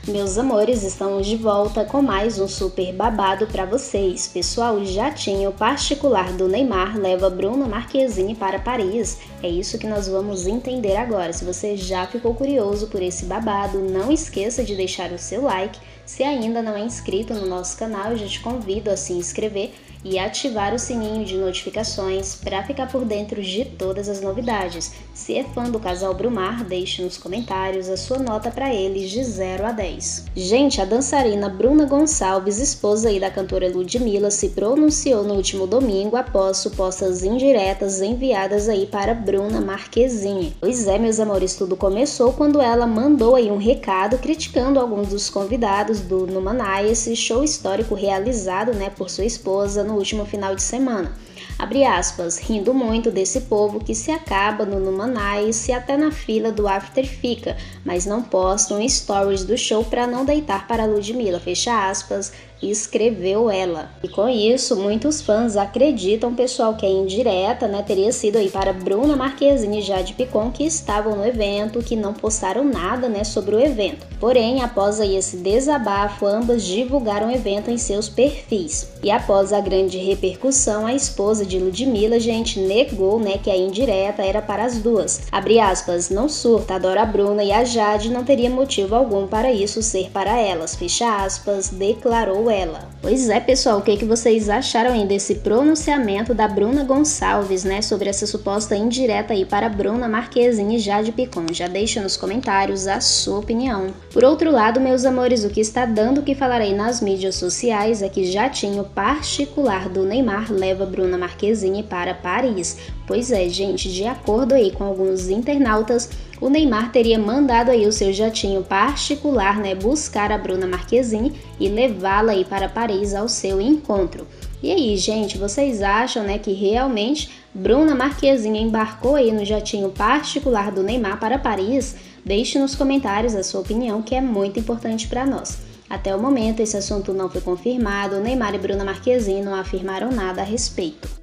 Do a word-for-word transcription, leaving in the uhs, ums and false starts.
Meus amores, estamos de volta com mais um super babado para vocês. Pessoal, o jatinho particular do Neymar leva Bruna Marquezine para Paris. É isso que nós vamos entender agora. Se você já ficou curioso por esse babado, não esqueça de deixar o seu like. Se ainda não é inscrito no nosso canal, eu já te convido a se inscrever e ativar o sininho de notificações para ficar por dentro de todas as novidades. Se é fã do casal Brumar, deixe nos comentários a sua nota para eles de zero a dez. Gente, a dançarina Bruna Gonçalves, esposa aí da cantora Ludmilla, se pronunciou no último domingo após supostas indiretas enviadas aí para Bruna Marquezine. Pois é, meus amores, tudo começou quando ela mandou aí um recado criticando alguns dos convidados do Numanai, esse show histórico realizado, né, por sua esposa no último final de semana. Abre aspas, rindo muito desse povo que se acaba no Numanai, se até na fila do after fica, mas não postam stories do show para não deitar para a Ludmilla, fecha aspas, escreveu ela. E com isso, muitos fãs acreditam, pessoal, que a indireta, né, teria sido aí para Bruna Marquezine e Jade Picon, que estavam no evento, que não postaram nada, né, sobre o evento. Porém, após aí esse desabafo, ambas divulgaram o evento em seus perfis. E após a grande repercussão, a esposa de Ludmilla, gente, negou, né, que a indireta era para as duas. Abre aspas, não surta, adoro a Bruna e a Jade, não teria motivo algum para isso ser para elas, fecha aspas, declarou ela. Pois é, pessoal, o que, que vocês acharam aí desse pronunciamento da Bruna Gonçalves, né, sobre essa suposta indireta aí para Bruna Marquezine e Jade Picon? Já deixa nos comentários a sua opinião. Por outro lado, meus amores, o que está dando o que falar aí nas mídias sociais é que jatinho particular do Neymar leva Bruna Marquezine para Paris. Pois é, gente, de acordo aí com alguns internautas, o Neymar teria mandado aí o seu jatinho particular, né, buscar a Bruna Marquezine e levá-la aí para Paris ao seu encontro. E aí, gente, vocês acham, né, que realmente Bruna Marquezine embarcou aí no jatinho particular do Neymar para Paris? Deixe nos comentários a sua opinião, que é muito importante para nós. Até o momento, esse assunto não foi confirmado, Neymar e Bruna Marquezine não afirmaram nada a respeito.